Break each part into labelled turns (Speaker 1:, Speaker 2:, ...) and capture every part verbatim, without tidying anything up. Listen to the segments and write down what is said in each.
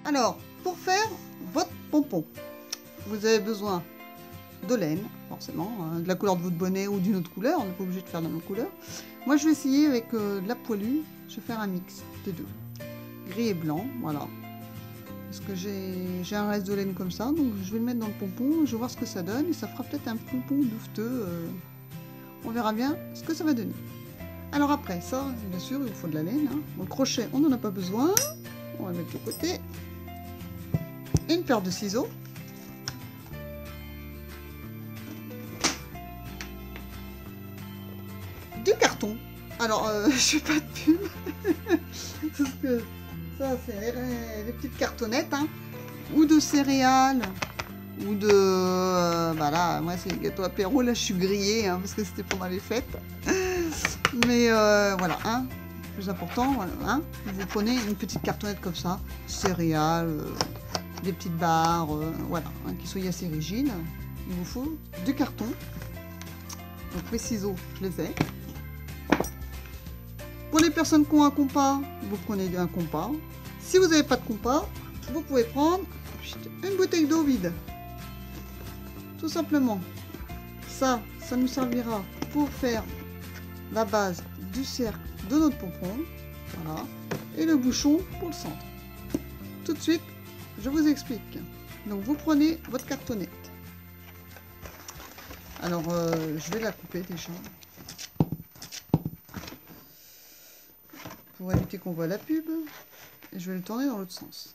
Speaker 1: Alors, pour faire votre pompon, vous avez besoin de laine, forcément, hein, de la couleur de votre bonnet ou d'une autre couleur, on n'est pas obligé de faire de la même couleur. Moi, je vais essayer avec euh, de la poilue, je vais faire un mix des deux, gris et blanc, voilà. Parce que j'ai un reste de laine comme ça, donc je vais le mettre dans le pompon, je vais voir ce que ça donne, et ça fera peut-être un pompon douveteux, euh, on verra bien ce que ça va donner. Alors après, ça, bien sûr, il faut de la laine, hein. Bon, le crochet, on n'en a pas besoin, on va le mettre de côté. Une paire de ciseaux. Du carton. Alors, euh, je fais pas de pub. Parce que ça, c'est les, les petites cartonnettes, hein. Ou de céréales. Ou de... Euh, bah là, moi, c'est gâteau apéro. Là, je suis grillée, hein, parce que c'était pendant les fêtes. Mais euh, voilà, hein. Le plus important, voilà, hein. Vous prenez une petite cartonnette comme ça. Céréales... Euh, des petites barres, euh, voilà, hein, qui soient assez rigides. Il vous faut du carton. Donc mes ciseaux, je les ai. Pour les personnes qui ont un compas, vous prenez un compas. Si vous n'avez pas de compas, vous pouvez prendre une bouteille d'eau vide. Tout simplement. Ça, ça nous servira pour faire la base du cercle de notre pompon. Voilà. Et le bouchon pour le centre. Tout de suite, je vous explique. Donc vous prenez votre cartonnette. Alors euh, je vais la couper déjà. Pour éviter qu'on voit la pub. Et je vais le tourner dans l'autre sens.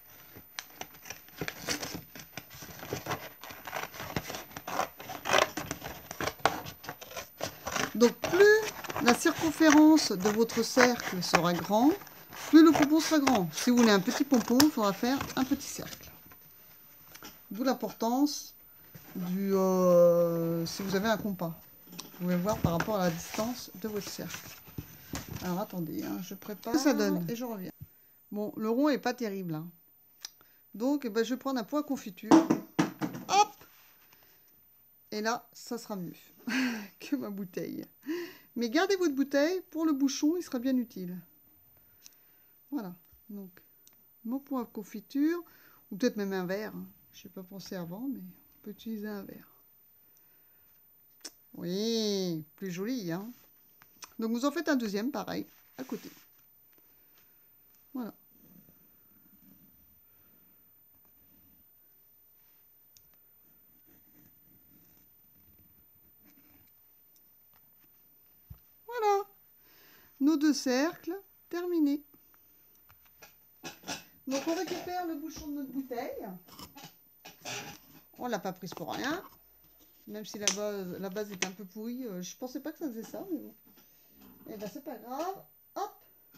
Speaker 1: Donc plus la circonférence de votre cercle sera grand, plus le pompon sera grand. Si vous voulez un petit pompon, il faudra faire un petit cercle. D'où l'importance du euh, si vous avez un compas. Vous pouvez voir par rapport à la distance de votre cercle. Alors attendez, hein, je prépare. Ça donne et je reviens. Bon, le rond est pas terrible. Hein. Donc, eh ben, je vais prendre un pot à confiture. Hop! Et là, ça sera mieux que ma bouteille. Mais gardez votre bouteille pour le bouchon, il sera bien utile. Voilà. Donc, mon pot à confiture, ou peut-être même un verre. Hein. Je n'ai pas pensé avant, mais on peut utiliser un verre. Oui, plus joli, hein. Donc vous en faites un deuxième, pareil, à côté. Voilà. Voilà. Nos deux cercles terminés. Donc on récupère le bouchon de notre bouteille. On l'a pas prise pour rien. Même si la base, la base est un peu pourrie, euh, je pensais pas que ça faisait ça, mais bon. Et ben c'est pas grave. Hop.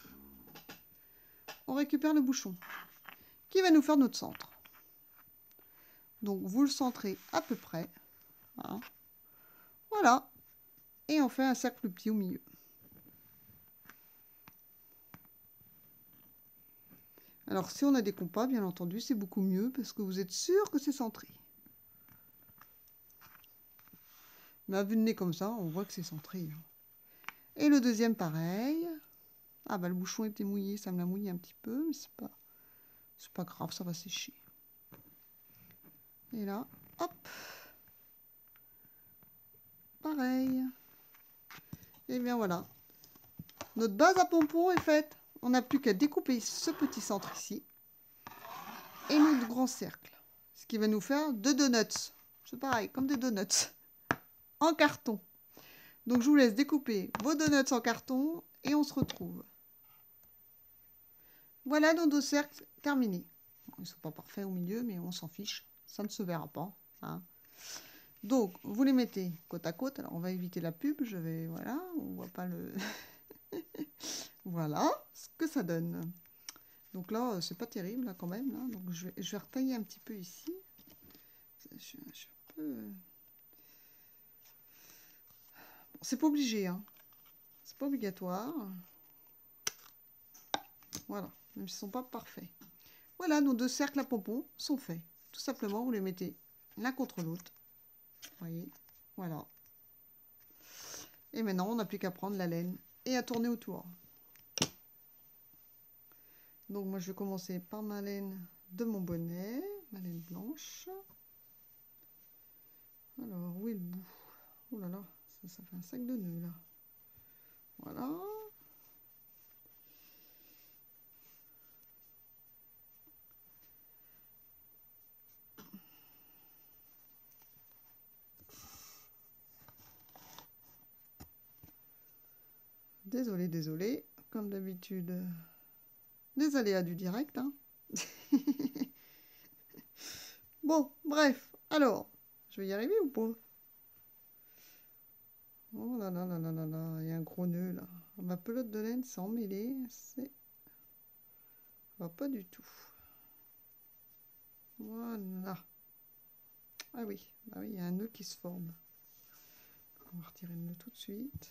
Speaker 1: On récupère le bouchon qui va nous faire notre centre. Donc vous le centrez à peu près. Voilà. Voilà. Et on fait un cercle plus petit au milieu. Alors si on a des compas, bien entendu, c'est beaucoup mieux parce que vous êtes sûr que c'est centré. Mais à vue de nez comme ça, on voit que c'est centré. Et le deuxième, pareil. Ah bah le bouchon était mouillé, ça me l'a mouillé un petit peu, mais c'est pas, c'est pas grave, ça va sécher. Et là, hop. Pareil. Et bien voilà. Notre base à pompon est faite. On n'a plus qu'à découper ce petit centre ici. Et notre grand cercle. Ce qui va nous faire deux donuts. C'est pareil, comme des donuts. En carton. Donc je vous laisse découper vos donuts en carton et on se retrouve. Voilà nos deux cercles terminés. Ils ne sont pas parfaits au milieu, mais on s'en fiche. Ça ne se verra pas. Hein. Donc vous les mettez côte à côte. Alors on va éviter la pub. Je vais, voilà, on voit pas le... Voilà ce que ça donne. Donc là, c'est pas terrible là, quand même. Là. Donc je vais, je vais retailler un petit peu ici. Je, je suis un peu... C'est pas obligé, hein. C'est pas obligatoire. Voilà, même s'ils ne sont pas parfaits. Voilà, nos deux cercles à pompons sont faits. Tout simplement, vous les mettez l'un contre l'autre. Vous voyez, voilà. Et maintenant, on n'a plus qu'à prendre la laine et à tourner autour. Donc moi, je vais commencer par ma laine de mon bonnet, ma laine blanche. Alors, où est le bout? Oh là là, ça, ça fait un sac de nœuds là. Voilà. Désolé, désolé, comme d'habitude, les aléas du direct. Hein. Bon, bref, alors, je vais y arriver ou pas? Oh là là là là là là, il y a un gros nœud là. Ma pelote de laine s'est emmêlée, c'est... va pas du tout. Voilà. Ah oui, bah oui, il y a un nœud qui se forme. On va retirer le nœud tout de suite.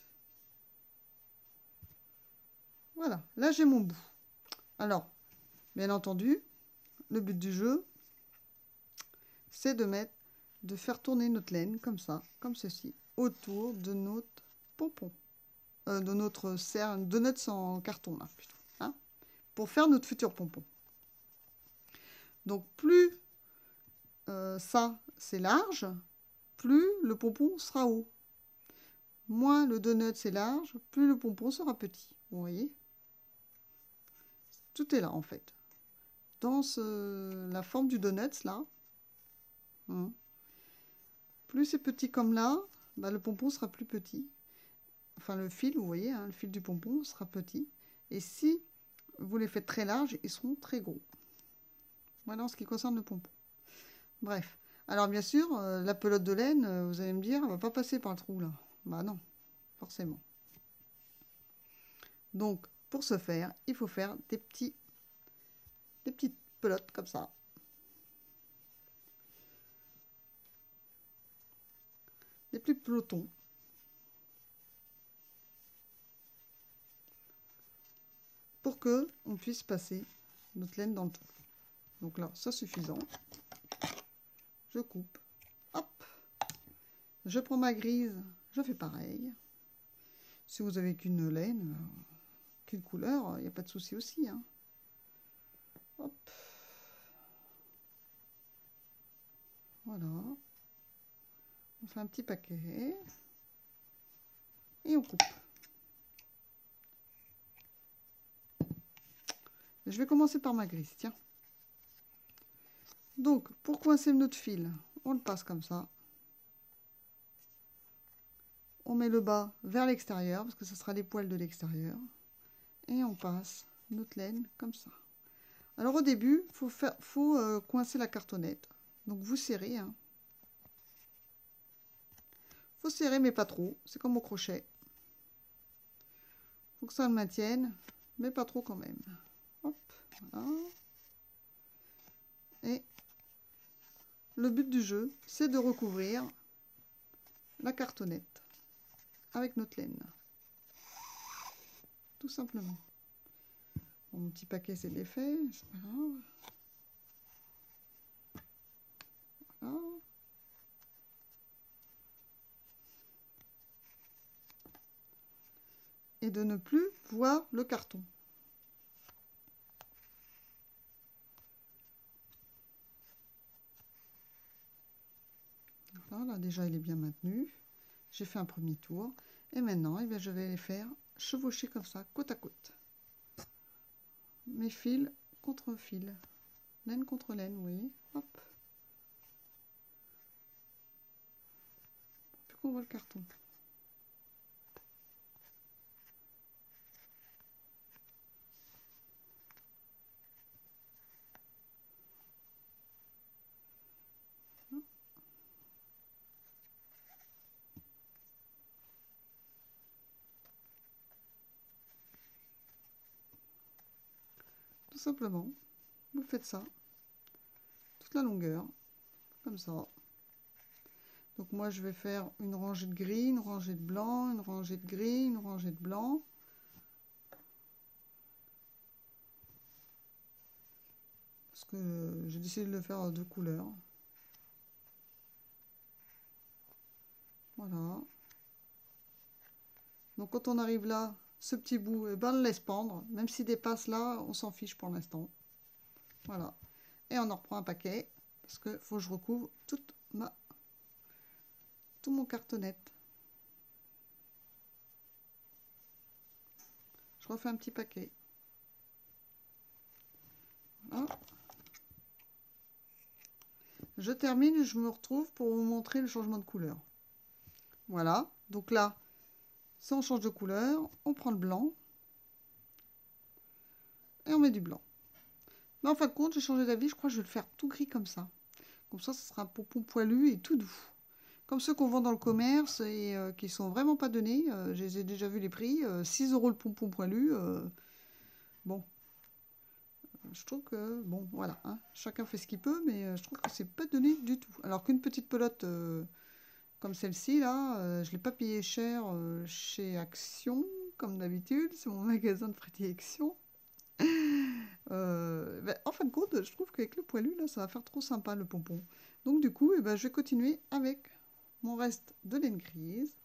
Speaker 1: Voilà, là j'ai mon bout. Alors, bien entendu, le but du jeu, c'est de mettre, de faire tourner notre laine comme ça, comme ceci, autour de notre pompon, euh, de notre cerne, de notre en carton là plutôt, hein, pour faire notre futur pompon. Donc plus euh, ça c'est large, plus le pompon sera haut. Moins le donut c'est large, plus le pompon sera petit. Vous voyez? Tout est là en fait. Dans ce, la forme du donut là, hein, plus c'est petit comme là, bah, le pompon sera plus petit. Enfin le fil, vous voyez, hein, le fil du pompon sera petit. Et si vous les faites très larges, ils seront très gros. Voilà en ce qui concerne le pompon. Bref. Alors bien sûr, euh, la pelote de laine, euh, vous allez me dire, elle va pas passer par le trou là. Bah non, forcément. Donc, pour ce faire, il faut faire des petits, des petites pelotes comme ça. Des petits pelotons. Pour que on puisse passer notre laine dans le trou. Donc là, c'est suffisant. Je coupe. Hop. Je prends ma grise. Je fais pareil. Si vous avez qu'une laine, qu'une couleur, il n'y a pas de souci aussi. Hein. Hop. Voilà. On fait un petit paquet. Et on coupe. Je vais commencer par ma grise, tiens. Donc, pour coincer notre fil, on le passe comme ça. On met le bas vers l'extérieur, parce que ce sera les poils de l'extérieur. Et on passe notre laine comme ça. Alors au début, il faut, faire, faut euh, coincer la cartonnette. Donc vous serrez. Hein. Faut serrer, mais pas trop. C'est comme au crochet. Faut que ça le maintienne, mais pas trop quand même. Hop, voilà. Et le but du jeu, c'est de recouvrir la cartonnette avec notre laine. Tout simplement. Bon, mon petit paquet, c'est défait, c'est pas grave. Voilà. Et de ne plus voir le carton. Voilà, déjà il est bien maintenu. J'ai fait un premier tour. Et maintenant, eh bien, je vais les faire chevaucher comme ça, côte à côte. Mes fils contre fils. Laine contre laine, vous voyez. Hop. Plus qu'on voit le carton. Tout simplement, vous faites ça toute la longueur, comme ça. Donc moi je vais faire une rangée de gris, une rangée de blanc, une rangée de gris, une rangée de blanc. Parce que j'ai décidé de le faire à deux couleurs. Voilà. Donc quand on arrive là, ce petit bout, eh ben, on le laisse pendre. Même s'il dépasse là, on s'en fiche pour l'instant. Voilà. Et on en reprend un paquet. Parce que faut que je recouvre toute ma, tout mon cartonnette. Je refais un petit paquet. Voilà. Je termine et je me retrouve pour vous montrer le changement de couleur. Voilà. Donc là, si on change de couleur, on prend le blanc. Et on met du blanc. Mais en fin de compte, j'ai changé d'avis. Je crois que je vais le faire tout gris comme ça. Comme ça, ce sera un pompon poilu et tout doux. Comme ceux qu'on vend dans le commerce et euh, qui sont vraiment pas donnés. Euh, je les ai déjà vu les prix. Euh, six euros le pompon poilu. Euh, bon. Je trouve que, bon, voilà. Hein, chacun fait ce qu'il peut, mais euh, je trouve que c'est pas donné du tout. Alors qu'une petite pelote euh, comme celle-ci, là, euh, je l'ai pas payé cher euh, chez Action, comme d'habitude. C'est mon magasin de prédilection. Euh, ben, en fin de compte, je trouve qu'avec le poilu, là, ça va faire trop sympa le pompon. Donc du coup, eh ben, je vais continuer avec mon reste de laine grise.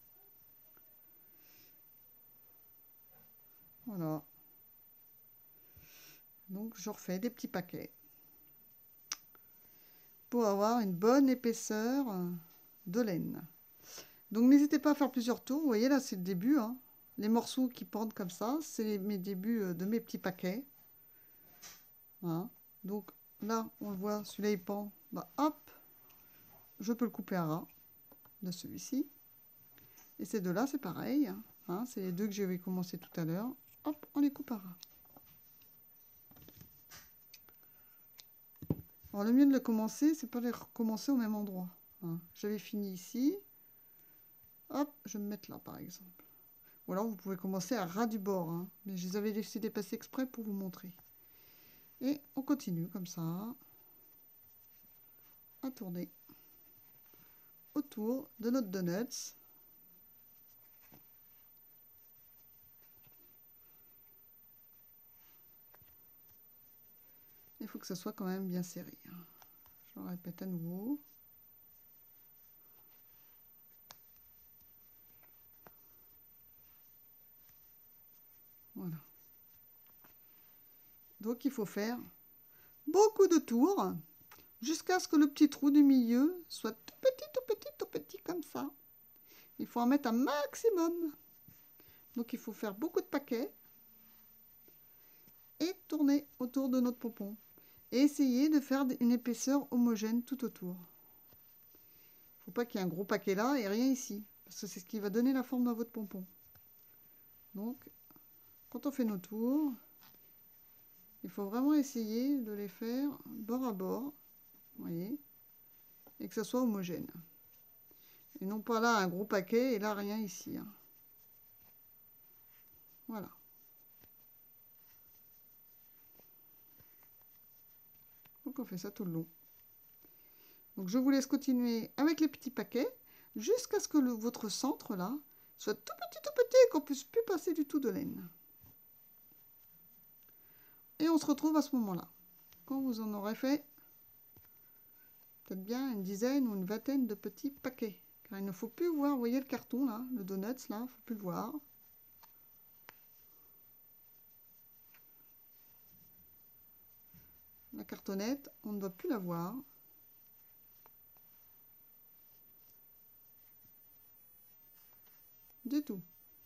Speaker 1: Voilà. Donc je refais des petits paquets pour avoir une bonne épaisseur de laine. Donc n'hésitez pas à faire plusieurs tours. Vous voyez là, c'est le début. Hein. Les morceaux qui pendent comme ça, c'est mes débuts de mes petits paquets. Voilà. Donc là, on le voit, celui-là il pend. Bah, hop, je peux le couper à ras de celui-ci. Et ces deux-là, c'est pareil. Hein, c'est les deux que j'avais commencé tout à l'heure. Hop, on les coupe à ras. Alors, le mieux de le commencer, c'est pas de les recommencer au même endroit. Hein. J'avais fini ici. Hop, je vais me mettre là, par exemple. Ou alors, vous pouvez commencer à ras du bord. Hein. Mais je les avais laissés dépasser exprès pour vous montrer. Et on continue comme ça. À tourner autour de notre donuts. Il faut que ça soit quand même bien serré. Je le répète à nouveau. Voilà. Donc il faut faire beaucoup de tours jusqu'à ce que le petit trou du milieu soit tout petit, tout petit, tout petit comme ça. Il faut en mettre un maximum. Donc il faut faire beaucoup de paquets et tourner autour de notre pompon. Et essayer de faire une épaisseur homogène tout autour. Il ne faut pas qu'il y ait un gros paquet là et rien ici. Parce que c'est ce qui va donner la forme à votre pompon. Donc, quand on fait nos tours, il faut vraiment essayer de les faire bord à bord. Vous voyez, et que ça soit homogène. Et non pas là un gros paquet et là rien ici. Hein. Voilà. Donc on fait ça tout le long. Donc je vous laisse continuer avec les petits paquets jusqu'à ce que le, votre centre là soit tout petit tout petit et qu'on puisse plus passer du tout de laine. Et on se retrouve à ce moment-là. Quand vous en aurez fait peut-être bien une dizaine ou une vingtaine de petits paquets. Car il ne faut plus voir, vous voyez le carton là, le donuts là, il ne faut plus le voir. La cartonnette, on ne doit plus la voir. Du tout.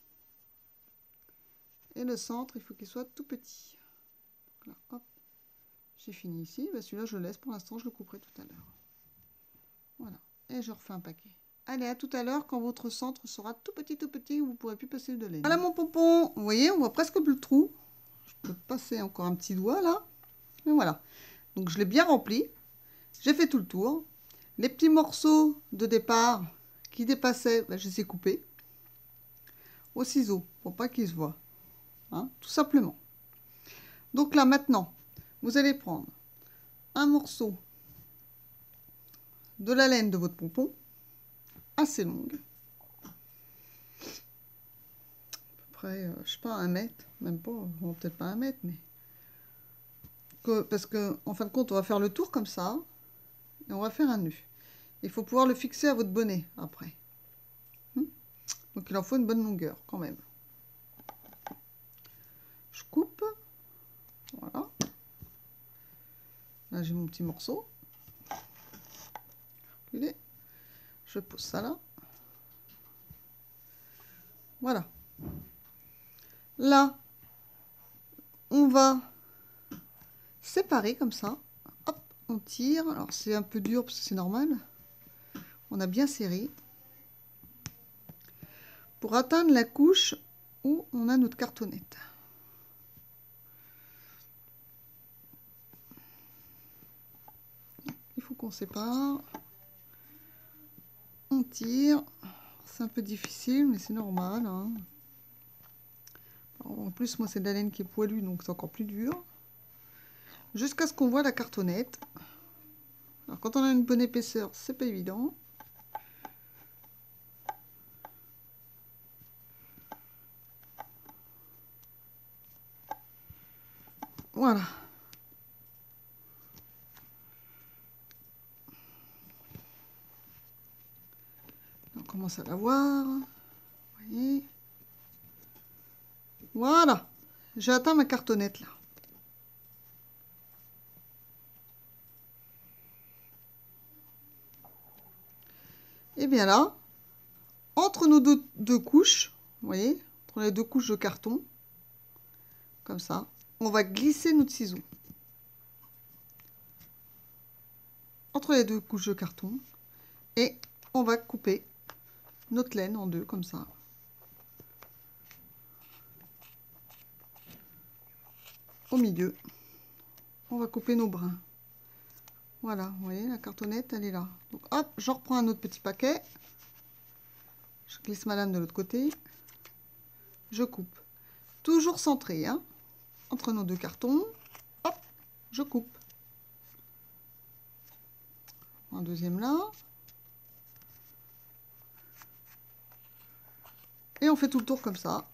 Speaker 1: Et le centre, il faut qu'il soit tout petit. Donc là, hop, j'ai fini ici. Ben, celui-là, je le laisse pour l'instant, je le couperai tout à l'heure. Voilà. Et je refais un paquet. Allez, à tout à l'heure quand votre centre sera tout petit, tout petit, vous ne pourrez plus passer de laine. Voilà mon pompon. Vous voyez, on voit presque plus le trou. Je peux passer encore un petit doigt là. Et voilà. Donc, je l'ai bien rempli. J'ai fait tout le tour. Les petits morceaux de départ qui dépassaient, ben, je les ai coupés au ciseau pour pas qu'ils se voient. Hein, tout simplement. Donc là, maintenant, vous allez prendre un morceau de la laine de votre pompon, assez longue. À peu près, euh, je sais pas, un mètre, même pas, bon, peut-être pas un mètre, mais... Que, parce que, en fin de compte, on va faire le tour comme ça, et on va faire un nœud. Il faut pouvoir le fixer à votre bonnet, après. Hum Donc il en faut une bonne longueur, quand même. Je coupe. Voilà. Là, j'ai mon petit morceau. Je pose ça là. Voilà. Là, on va séparer comme ça. Hop, on tire. Alors, c'est un peu dur parce que c'est normal. On a bien serré. Pour atteindre la couche où on a notre cartonnette. Il faut qu'on sépare. On tire. C'est un peu difficile, mais c'est normal. Hein. En plus, moi, c'est de la laine qui est poilue, donc c'est encore plus dur. Jusqu'à ce qu'on voit la cartonnette. Alors, quand on a une bonne épaisseur, c'est pas évident. Voilà. On commence à la voir. Vous voyez. Voilà. J'ai atteint ma cartonnette là. Et bien là, entre nos deux, deux couches, vous voyez, entre les deux couches de carton, comme ça, on va glisser notre ciseau. Entre les deux couches de carton. Et on va couper notre laine en deux, comme ça. Au milieu, on va couper nos brins. Voilà, vous voyez, la cartonnette, elle est là. Donc hop, je reprends un autre petit paquet. Je glisse ma lame de l'autre côté. Je coupe. Toujours centré, hein, entre nos deux cartons. Hop, je coupe. Un deuxième là. Et on fait tout le tour comme ça.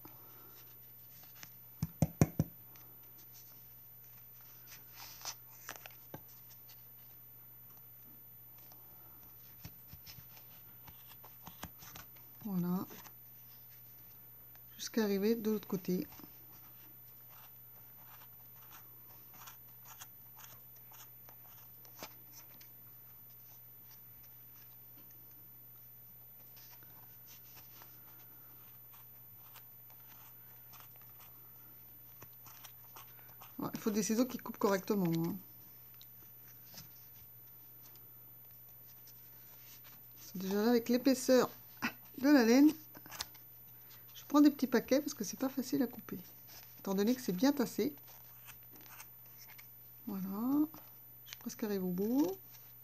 Speaker 1: Voilà. Jusqu'à arriver de l'autre côté. Il faut des ciseaux qui coupent correctement. Hein. C'est déjà là avec l'épaisseur de la laine. Je prends des petits paquets parce que c'est pas facile à couper. Étant donné que c'est bien tassé. Voilà. Je suis presque arrivé au bout.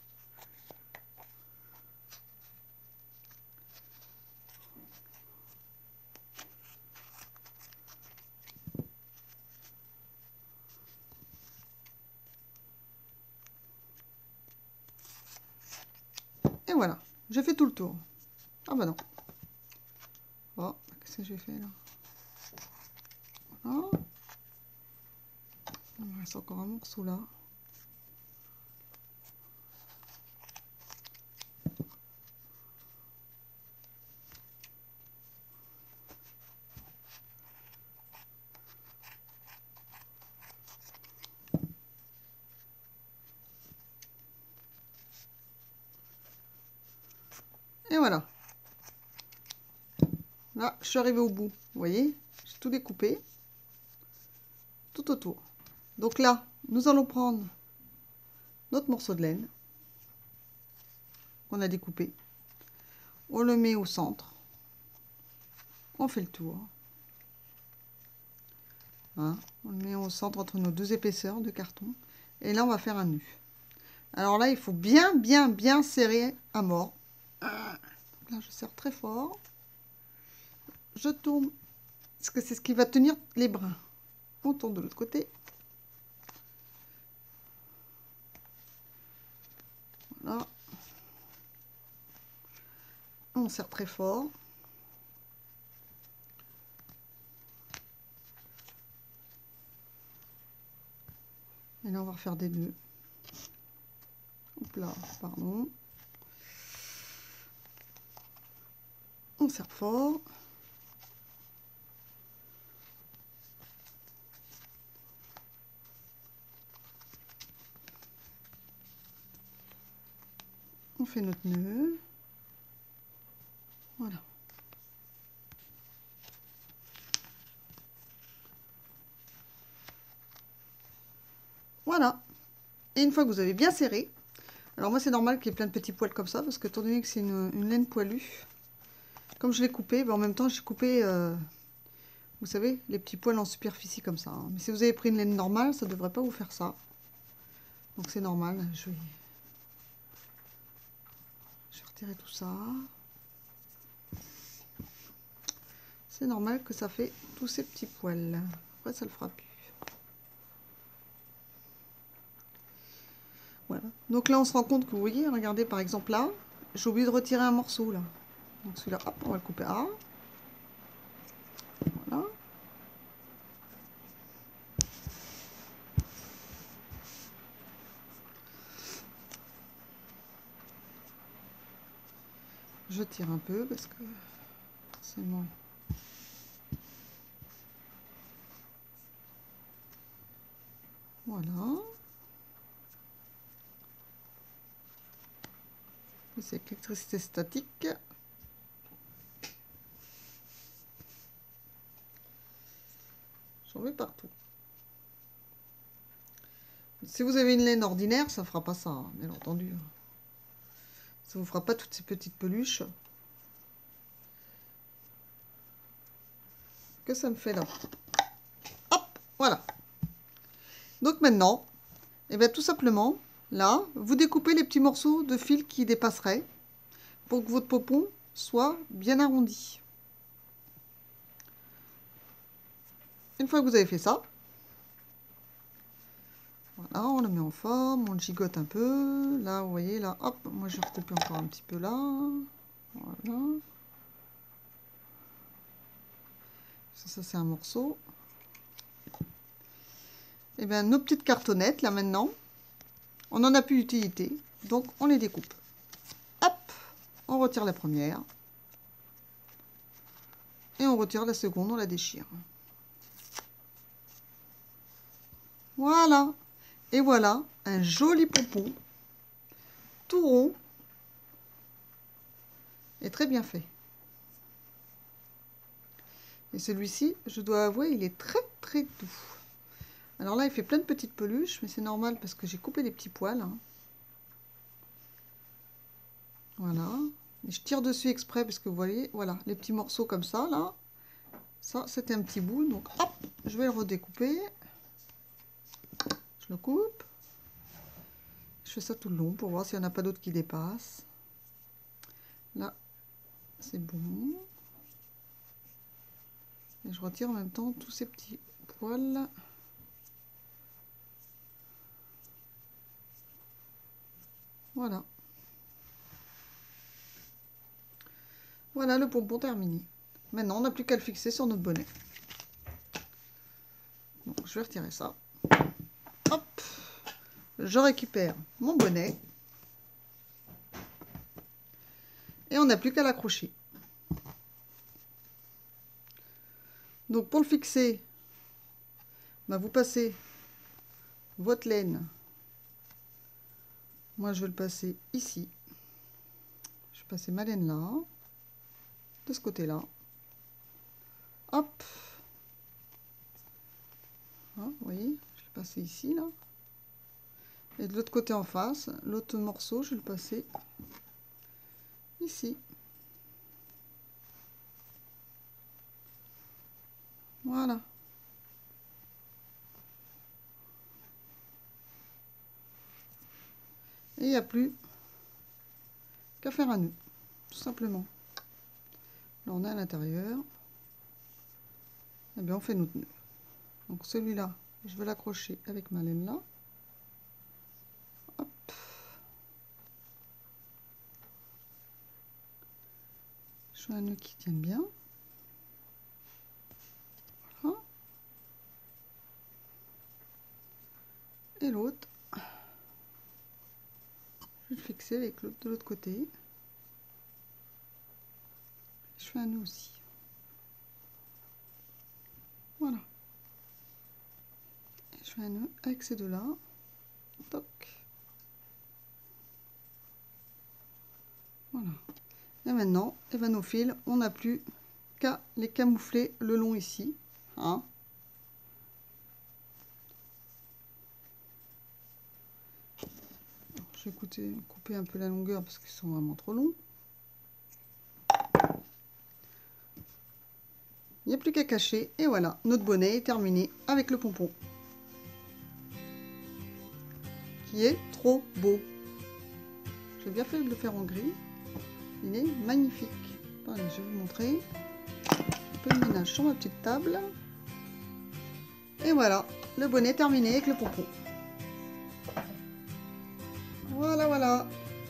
Speaker 1: Et voilà, j'ai fait tout le tour. Ah bah non. Oh, qu'est-ce que j'ai fait là? Voilà. Il me reste encore un morceau là. Et voilà. Là, je suis arrivée au bout. Vous voyez, j'ai tout découpé. Tout autour. Donc là, nous allons prendre notre morceau de laine qu'on a découpé. On le met au centre. On fait le tour. Hein, on le met au centre entre nos deux épaisseurs de carton. Et là, on va faire un nœud. Alors là, il faut bien, bien, bien serrer à mort. Là, je serre très fort. Je tourne. Parce que c'est ce qui va tenir les brins. On tourne de l'autre côté. Voilà. On serre très fort. Et là, on va refaire des nœuds. Hop là, pardon. On serre fort. On fait notre nœud. Voilà. Voilà. Et une fois que vous avez bien serré, alors moi c'est normal qu'il y ait plein de petits poils comme ça, parce que étant donné que c'est une, une laine poilue, comme je l'ai coupé, ben en même temps j'ai coupé, euh, vous savez, les petits poils en superficie comme ça. Hein. Mais si vous avez pris une laine normale, ça ne devrait pas vous faire ça. Donc c'est normal. Je vais... je vais retirer tout ça. C'est normal que ça fait tous ces petits poils. Après ça le fera plus. Voilà. Donc là on se rend compte que vous voyez, regardez par exemple là, j'ai oublié de retirer un morceau là. Donc celui-là, hop, on va le couper à. Voilà. Je tire un peu parce que c'est bon. Voilà. C'est l'électricité statique. J'en mets partout. Si vous avez une laine ordinaire, ça ne fera pas ça, hein, bien entendu. Ça ne vous fera pas toutes ces petites peluches que ça me fait là. Hop, voilà. Donc maintenant, et bien tout simplement, là, vous découpez les petits morceaux de fil qui dépasseraient pour que votre popon soit bien arrondi. Une fois que vous avez fait ça, voilà, on le met en forme, on le gigote un peu. Là, vous voyez, là, hop, moi j'ai recoupé encore un petit peu là. Voilà. Ça, ça c'est un morceau. Et bien, nos petites cartonnettes, là maintenant, on n'en a plus d'utilité, donc on les découpe. Hop, on retire la première. Et on retire la seconde, on la déchire. Voilà. Et voilà, un joli pompon, tout rond, et très bien fait. Et celui-ci, je dois avouer, il est très très doux. Alors là, il fait plein de petites peluches, mais c'est normal parce que j'ai coupé les petits poils. Hein. Voilà. Et je tire dessus exprès parce que vous voyez, voilà, les petits morceaux comme ça, là. Ça, c'était un petit bout, donc hop, je vais le redécouper. Je le coupe. Je fais ça tout le long pour voir s'il n'y en a pas d'autres qui dépassent. Là, c'est bon. Et je retire en même temps tous ces petits poils. Voilà. Voilà le pompon terminé. Maintenant, on n'a plus qu'à le fixer sur notre bonnet. Bon, je vais retirer ça. Hop, je récupère mon bonnet. Et on n'a plus qu'à l'accrocher. Donc pour le fixer, bah vous passez votre laine. Moi je vais le passer ici. Je vais passer ma laine là. De ce côté-là. Hop. Ah, vous voyez, je vais le passer ici là. Et de l'autre côté en face, l'autre morceau, je vais le passer ici. Voilà. Et il n'y a plus qu'à faire un nœud, tout simplement. Là, on est à l'intérieur. Et bien, on fait notre nœud. Donc celui-là, je vais l'accrocher avec ma laine là. Hop. Je fais un nœud qui tienne bien. Voilà. Et l'autre, je vais le fixer avec l'autre de l'autre côté. Je fais un nœud aussi. Voilà. Et je fais un nœud avec ces deux-là. Toc. Voilà. Et maintenant, eh ben, nos fils, on n'a plus qu'à les camoufler le long ici. Hein. Je vais écouter, couper un peu la longueur parce qu'ils sont vraiment trop longs. Il n'y a plus qu'à cacher. Et voilà, notre bonnet est terminé avec le pompon. Qui est trop beau. J'ai bien fait de le faire en gris. Il est magnifique. Allez, je vais vous montrer. Un peu de ménage sur ma petite table. Et voilà, le bonnet terminé avec le pompon. Voilà, voilà.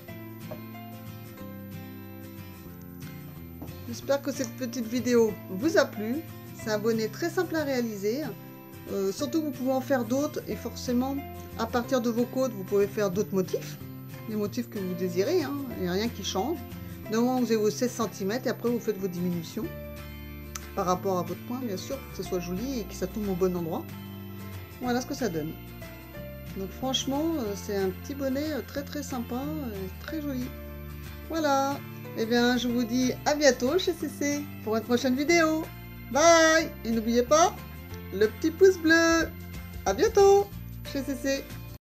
Speaker 1: J'espère que cette petite vidéo vous a plu. C'est un bonnet très simple à réaliser. Euh, surtout, vous pouvez en faire d'autres. Et forcément, à partir de vos côtes, vous pouvez faire d'autres motifs. Les motifs que vous désirez. Hein. Il n'y a rien qui change. Du moment où vous avez vos seize centimètres. Et après, vous faites vos diminutions. Par rapport à votre point, bien sûr. Que ce soit joli et que ça tombe au bon endroit. Voilà ce que ça donne. Donc franchement, c'est un petit bonnet très très sympa, très joli. Voilà. Et eh bien, je vous dis à bientôt chez C C pour une prochaine vidéo. Bye. Et n'oubliez pas, le petit pouce bleu. À bientôt chez C C.